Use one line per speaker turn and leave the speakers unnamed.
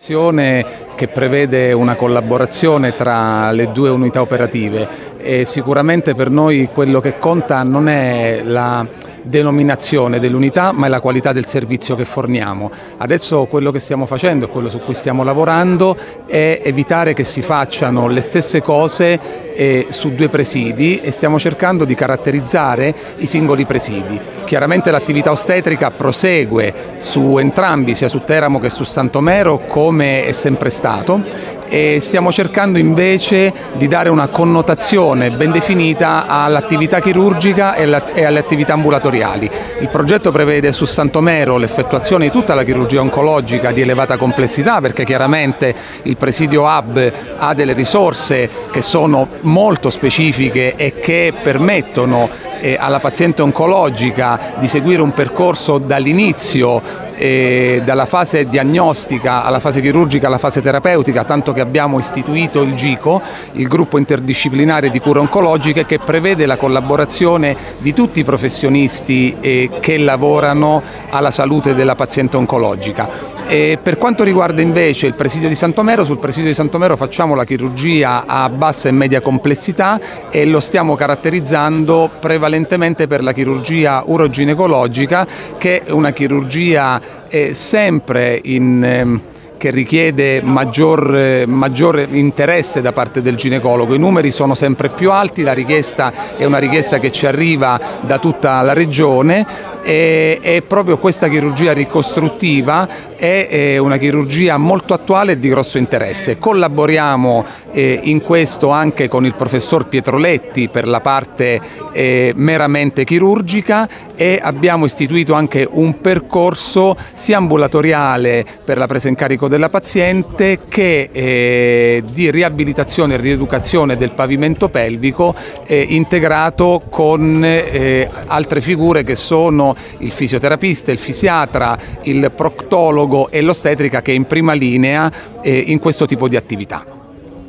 Che prevede una collaborazione tra le due unità operative e sicuramente per noi quello che conta non è la denominazione dell'unità ma è la qualità del servizio che forniamo. Adesso quello che stiamo facendo e quello su cui stiamo lavorando è evitare che si facciano le stesse cose su due presidi e stiamo cercando di caratterizzare i singoli presidi. Chiaramente l'attività ostetrica prosegue su entrambi, sia su Teramo che su Santomero, come è sempre stato, e stiamo cercando invece di dare una connotazione ben definita all'attività chirurgica e alle attività ambulatoriali. Il progetto prevede su Santomero l'effettuazione di tutta la chirurgia oncologica di elevata complessità, perché chiaramente il presidio hub ha delle risorse che sono molto specifiche e che permettono alla paziente oncologica di seguire un percorso dall'inizio, dalla fase diagnostica alla fase chirurgica alla fase terapeutica, tanto che abbiamo istituito il GICO, il gruppo interdisciplinare di cure oncologiche, che prevede la collaborazione di tutti i professionisti che lavorano alla salute della paziente oncologica. Per quanto riguarda invece il presidio di Santomero, sul presidio di Santomero facciamo la chirurgia a bassa e media complessità e lo stiamo caratterizzando prevalentemente per la chirurgia uroginecologica, che è una chirurgia sempre che richiede maggior interesse da parte del ginecologo. I numeri sono sempre più alti, la richiesta è una richiesta che ci arriva da tutta la regione e proprio questa chirurgia ricostruttiva è una chirurgia molto attuale e di grosso interesse. Collaboriamo in questo anche con il professor Pietroletti per la parte meramente chirurgica e abbiamo istituito anche un percorso sia ambulatoriale per la presa in carico della paziente che di riabilitazione e rieducazione del pavimento pelvico integrato con altre figure che sono il fisioterapista, il fisiatra, il proctologo e l'ostetrica, che è in prima linea in questo tipo di attività.